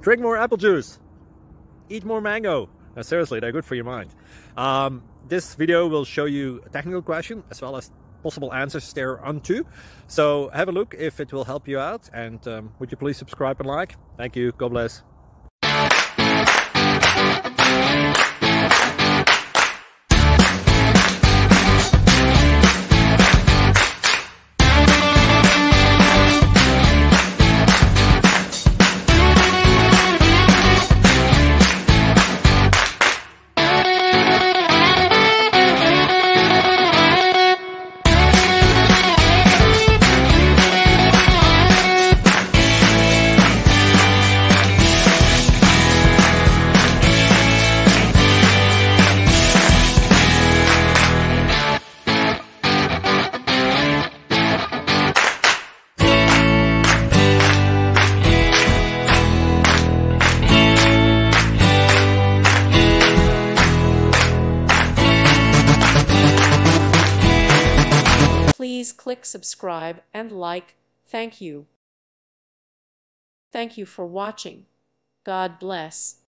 Drink more apple juice. Eat more mango. No, seriously, they're good for your mind. This video will show you a technical question as well as possible answers thereunto. So have a look if it will help you out, and would you please subscribe and like? Thank you. God bless. Please click subscribe and like. Thank you. Thank you for watching. God bless.